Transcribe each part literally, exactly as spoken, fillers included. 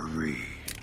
agree.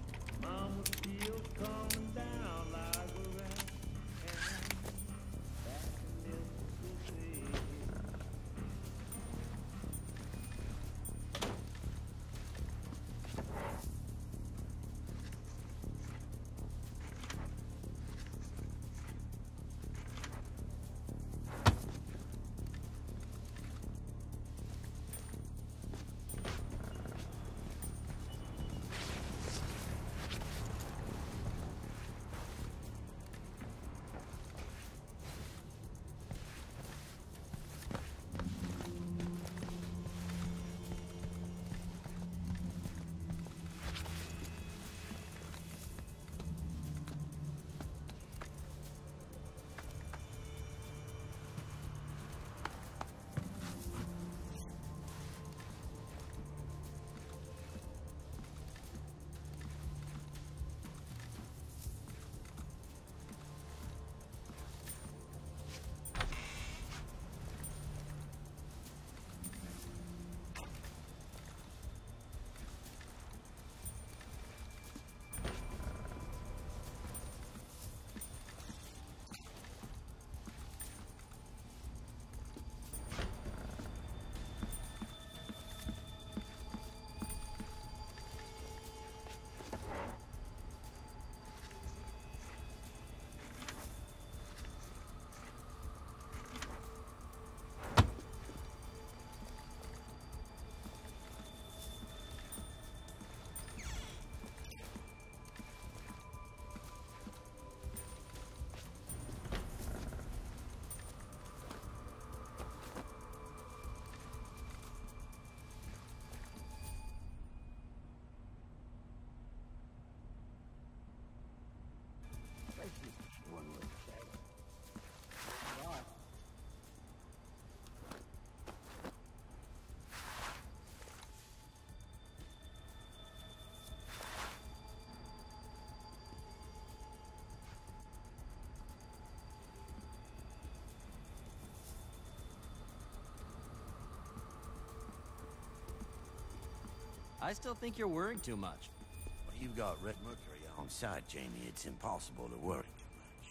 I still think you're worrying too much. Well, you've got Red Mercury on side, Jamie. It's impossible to worry too much.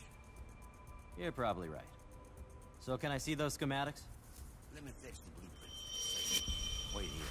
You're probably right. So can I see those schematics? Let me fetch the blueprint. Wait here.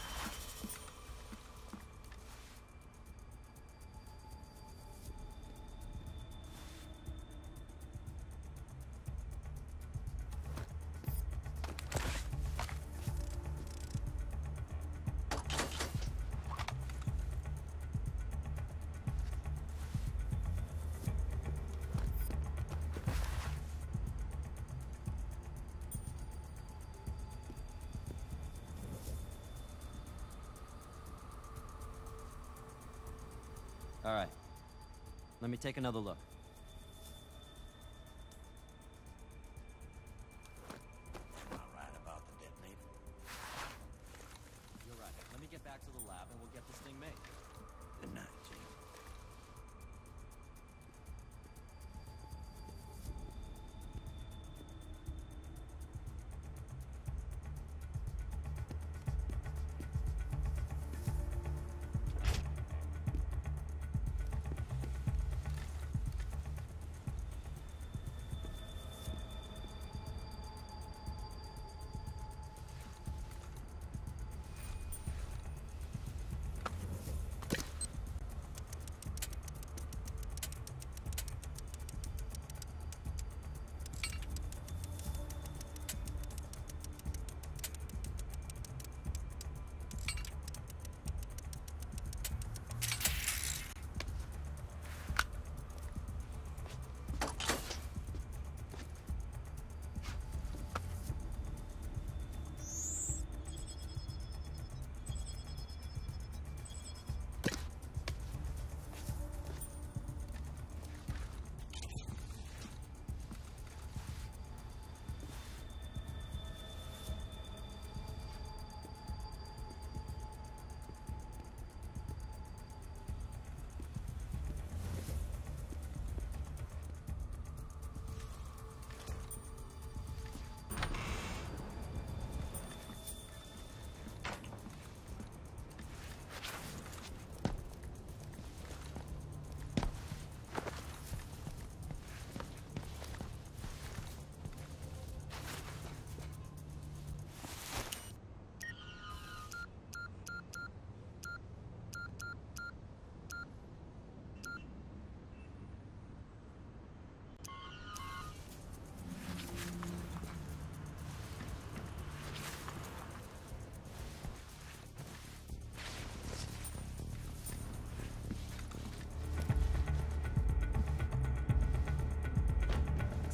All right. Let me take another look. Am I right about the detonator? You're right. Let me get back to the lab and we'll get this thing made. Good night, Jamie.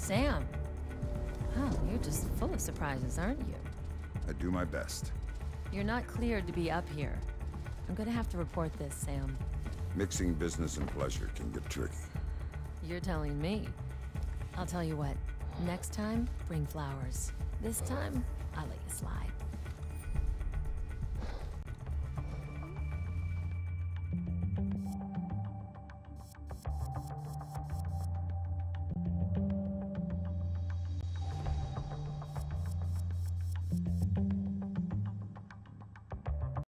Sam. Oh, you're just full of surprises, aren't you? I do my best. You're not cleared to be up here. I'm gonna have to report this, Sam. Mixing business and pleasure can get tricky. You're telling me. I'll tell you what. Next time, bring flowers. This time, I'll let you slide.